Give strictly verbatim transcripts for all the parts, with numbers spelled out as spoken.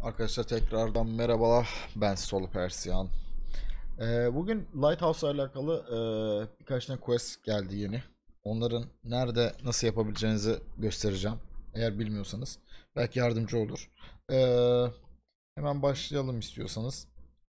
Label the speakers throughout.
Speaker 1: Arkadaşlar tekrardan merhabalar. Ben Solu Persiyan. Ee, bugün Lighthouse ile alakalı e, birkaç tane quest geldi yeni. Onların nerede nasıl yapabileceğinizi göstereceğim. Eğer bilmiyorsanız belki yardımcı olur. Ee, hemen başlayalım istiyorsanız.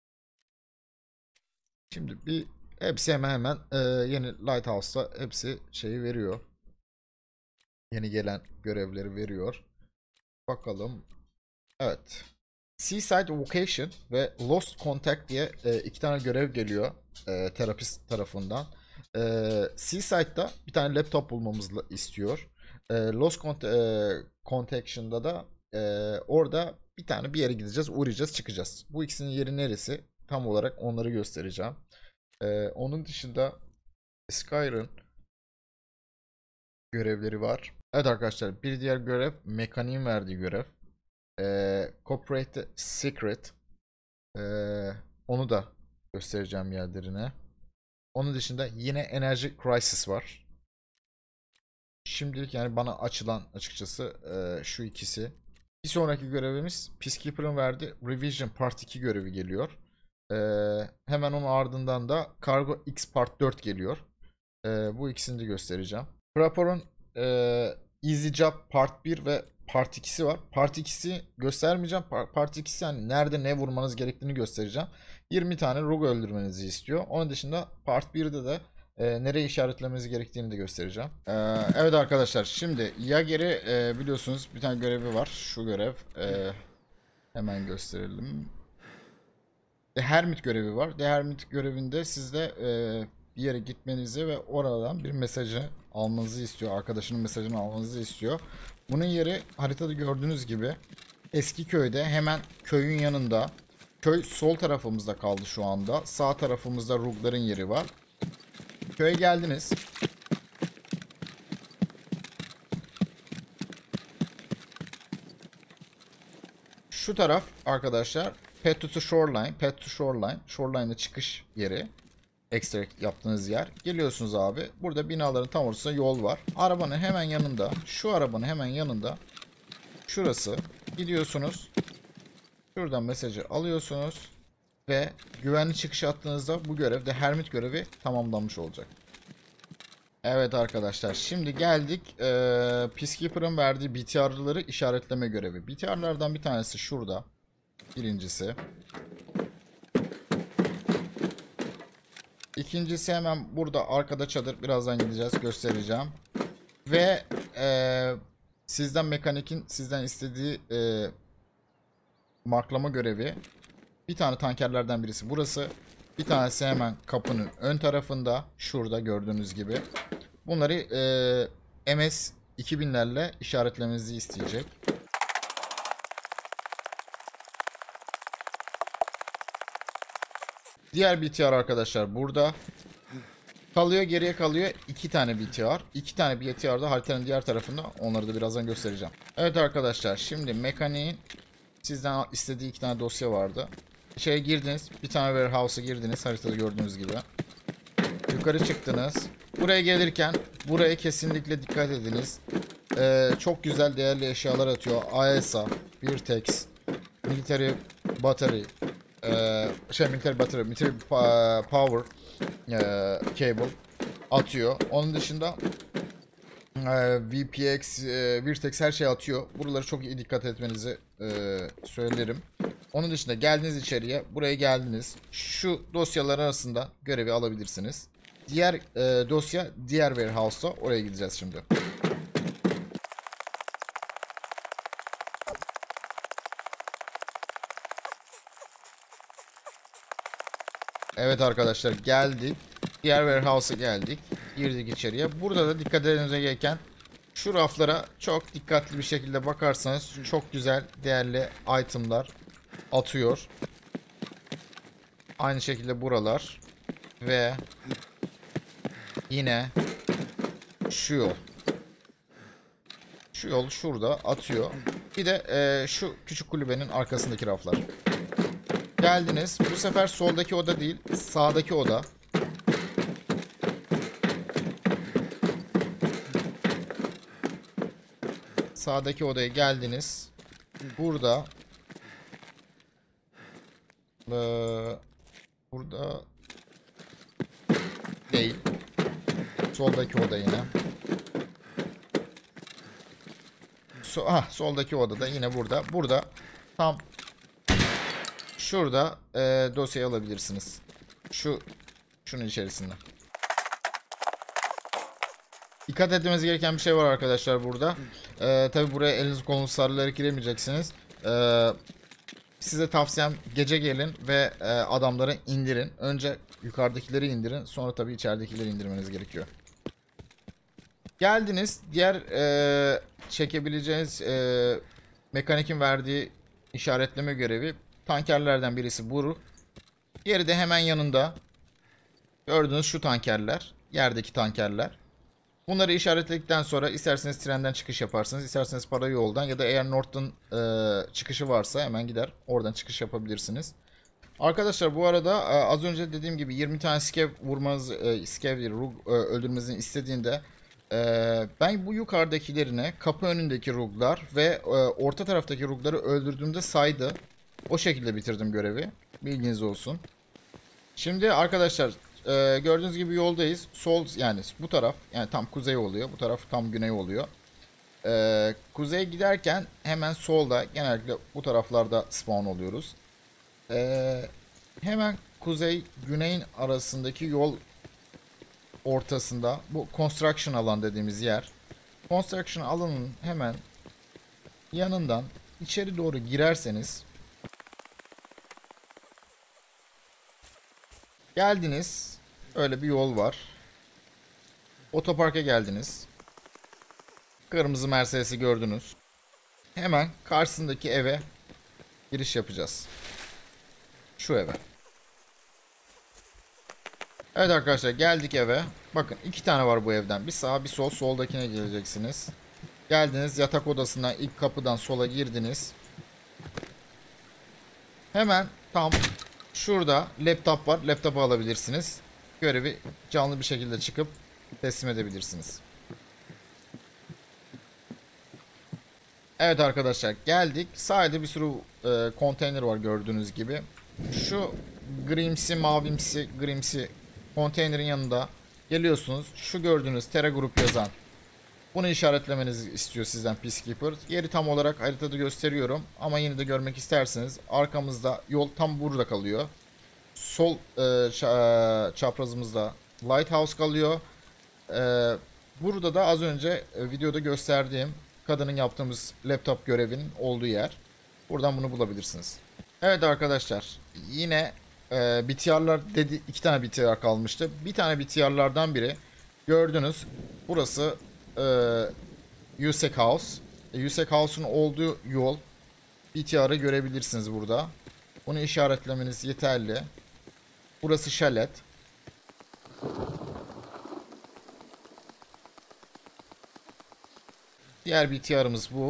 Speaker 1: Şimdi bir hepsi hemen hemen e, yeni Lighthouse'da hepsi şeyi veriyor. Yeni gelen görevleri veriyor. Bakalım. Evet. Seaside Vocation ve Lost Contact diye e, iki tane görev geliyor e, terapist tarafından. E, Seaside'da bir tane laptop bulmamızı istiyor. E, Lost Cont e, Contaction'da da e, orada bir tane bir yere gideceğiz, uğrayacağız, çıkacağız. Bu ikisinin yeri neresi? Tam olarak onları göstereceğim. E, onun dışında Skyrim görevleri var. Evet arkadaşlar, bir diğer görev mekaniğin verdiği görev. E, Corporate Secret. Ee, onu da göstereceğim yerlerine. Onun dışında yine Energy Crisis var. Şimdilik yani bana açılan açıkçası e, şu ikisi. Bir sonraki görevimiz Peacekeeper'ın verdiği Revision Part iki görevi geliyor. Ee, hemen onun ardından da Cargo X Part dört geliyor. Ee, bu ikisini de göstereceğim. Prapor'un e, Easy Job Part bir ve Part ikisi var. Part ikisi göstermeyeceğim. Part ikisi yani nerede ne vurmanız gerektiğini göstereceğim. yirmi tane rogue öldürmenizi istiyor. Onun dışında Part birde de e, nereye işaretlemeniz gerektiğini de göstereceğim. Ee, evet arkadaşlar, şimdi Yager'i e, biliyorsunuz bir tane görevi var. Şu görev. E, hemen gösterelim. The Hermit görevi var. The Hermit görevinde sizde e, bir yere gitmenizi ve oradan bir mesajı almanızı istiyor. Arkadaşının mesajını almanızı istiyor. Bunun yeri haritada gördüğünüz gibi eski köyde, hemen köyün yanında. Köy sol tarafımızda kaldı şu anda. Sağ tarafımızda Rugların yeri var. Köye geldiniz. Şu taraf arkadaşlar Path to Shoreline. Path to Shoreline. Shoreline'da çıkış yeri. Extract yaptığınız yer. Geliyorsunuz abi. Burada binaların tam ortasında yol var. Arabanın hemen yanında. Şu arabanın hemen yanında. Şurası. Gidiyorsunuz. Şuradan mesajı alıyorsunuz. Ve güvenli çıkış attığınızda bu görevde Hermit görevi tamamlanmış olacak. Evet arkadaşlar. Şimdi geldik. Ee, Peacekeeper'ın verdiği B T R'ları işaretleme görevi. B T R'lardan bir tanesi şurada. Birincisi. İkincisi hemen burada arkada çadır. Birazdan gideceğiz, göstereceğim. Ve e, sizden mekanikin sizden istediği e, marklama görevi. Bir tane tankerlerden birisi burası. Bir tanesi hemen kapının ön tarafında. Şurada gördüğünüz gibi. Bunları e, M S iki binlerle işaretlemenizi isteyecek. Diğer B T R arkadaşlar burada. Kalıyor, geriye kalıyor iki tane B T R. iki tane B T R'da haritanın diğer tarafında. Onları da birazdan göstereceğim. Evet arkadaşlar, şimdi mekaniğin sizden istediği iki tane dosya vardı. Şeye girdiniz. Bir tane warehouse'a girdiniz. Haritada gördüğünüz gibi. Yukarı çıktınız. Buraya gelirken buraya kesinlikle dikkat ediniz. Ee, çok güzel değerli eşyalar atıyor. A S A, Virtex, Military Battery, e, şey Military Battery, Military Power e, Cable atıyor. Onun dışında e, V P X, e, Virtex her şey atıyor. Buraları çok iyi dikkat etmenizi e, söylerim. Onun dışında geldiniz içeriye. Buraya geldiniz. Şu dosyalar arasında görevi alabilirsiniz. Diğer e, dosya diğer warehouse'da. Oraya gideceğiz şimdi. Evet arkadaşlar, geldik. Diğer warehouse'a geldik. Girdik içeriye. Burada da dikkat etmenize gereken şu raflara çok dikkatli bir şekilde bakarsanız çok güzel değerli itemlar atıyor. Aynı şekilde buralar. Ve yine şu yol. Şu yol şurada atıyor. Bir de e, şu küçük kulübenin arkasındaki raflar. Geldiniz. Bu sefer soldaki oda değil, sağdaki oda. Sağdaki odaya geldiniz. Burada Ee, burada değil. Soldaki oda yine. So ah, soldaki oda da yine burada. Burada tam şurada e, dosyayı alabilirsiniz. Şu şunun içerisinde. Dikkat etmeniz gereken bir şey var arkadaşlar burada. Ee, tabi buraya elinizi kolunuzu sallayarak giremeyeceksiniz. Ee, size tavsiyem gece gelin ve e, adamları indirin. Önce yukarıdakileri indirin. Sonra tabi içeridekileri indirmeniz gerekiyor. Geldiniz. Diğer e, çekebileceğiniz e, mekanikin verdiği işaretleme görevi. Tankerlerden birisi bu. Diğeri de hemen yanında. Gördüğünüz şu tankerler. Yerdeki tankerler. Bunları işaretledikten sonra isterseniz trenden çıkış yaparsınız. İsterseniz para yoldan ya da eğer North'tan e, çıkışı varsa hemen gider. Oradan çıkış yapabilirsiniz. Arkadaşlar bu arada e, az önce dediğim gibi yirmi tane skev vurmanız, e, skev değil, rug e, öldürmenizi istediğinde e, ben bu yukarıdakilerine kapı önündeki ruglar ve e, orta taraftaki rugları öldürdüğümde saydı. O şekilde bitirdim görevi. Bilginiz olsun. Şimdi arkadaşlar Ee, gördüğünüz gibi yoldayız. Sol yani bu taraf yani tam kuzey oluyor. Bu taraf tam güney oluyor. Ee, kuzeye giderken hemen solda genellikle bu taraflarda spawn oluyoruz. Ee, hemen kuzey güneyin arasındaki yol ortasında bu construction alan dediğimiz yer. Construction alanının hemen yanından içeri doğru girerseniz geldiniz. Öyle bir yol var. Otoparka geldiniz. Kırmızı Mercedes'i gördünüz. Hemen karşısındaki eve giriş yapacağız. Şu eve. Evet arkadaşlar geldik eve. Bakın iki tane var bu evden. Bir sağ bir sol. Soldakine geleceksiniz. Geldiniz yatak odasından ilk kapıdan sola girdiniz. Hemen tam şurada laptop var. Laptopu alabilirsiniz. Görevi canlı bir şekilde çıkıp teslim edebilirsiniz. Evet arkadaşlar geldik. Sahilde bir sürü e, konteyner var gördüğünüz gibi. Şu grimsi mavimsi grimsi konteynerin yanında geliyorsunuz. Şu gördüğünüz Terra Group yazan. Bunu işaretlemenizi istiyor sizden Peacekeeper. Yeri tam olarak haritada gösteriyorum. Ama yine de görmek isterseniz arkamızda yol tam burada kalıyor. Sol e, çaprazımızda Lighthouse kalıyor. E, burada da az önce e, videoda gösterdiğim kadının yaptığımız laptop görevinin olduğu yer. Buradan bunu bulabilirsiniz. Evet arkadaşlar yine e, B T R'lar dedi, iki tane B T R kalmıştı. Bir tane B T R'lardan biri gördünüz. Burası e, U S A C House. E, U S A C House'un olduğu yol. B T R'ı görebilirsiniz burada. Bunu işaretlemeniz yeterli. Burası şalet. Diğer B T R'ımız bu.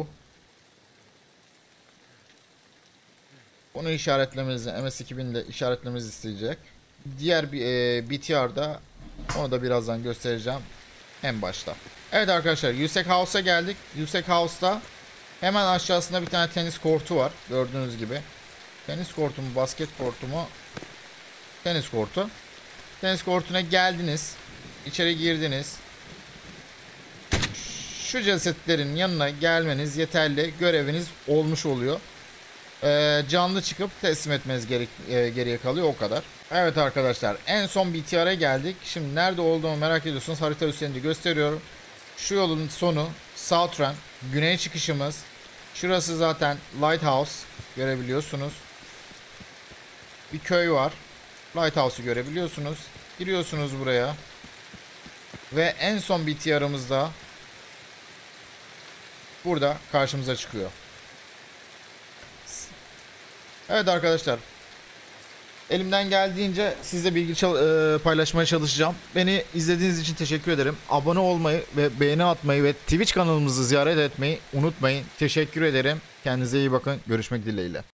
Speaker 1: Bunu işaretlemenizi M S iki bin'de işaretlemenizi isteyecek. Diğer bir e, B T R'da onu da birazdan göstereceğim en başta. Evet arkadaşlar U S A C House'a geldik. U S A C House'da hemen aşağısında bir tane tenis kortu var. Gördüğünüz gibi. Tenis kortu mu basket kortu mu? Tenis kortu. Tenis kortuna geldiniz. İçeri girdiniz. Şu cesetlerin yanına gelmeniz yeterli. Göreviniz olmuş oluyor. Ee, canlı çıkıp teslim etmeniz gerek, e, geriye kalıyor o kadar. Evet arkadaşlar en son B T R'a geldik. Şimdi nerede olduğumu merak ediyorsunuz. Harita üzerinde gösteriyorum. Şu yolun sonu Southern. Güney çıkışımız. Şurası zaten Lighthouse. Görebiliyorsunuz. Bir köy var. Lighthouse'u görebiliyorsunuz. Giriyorsunuz buraya. Ve en son B T R'ımızda burada karşımıza çıkıyor. Evet arkadaşlar. Elimden geldiğince sizle bilgi çal e, paylaşmaya çalışacağım. Beni izlediğiniz için teşekkür ederim. Abone olmayı ve beğeni atmayı ve Twitch kanalımızı ziyaret etmeyi unutmayın. Teşekkür ederim. Kendinize iyi bakın. Görüşmek dileğiyle.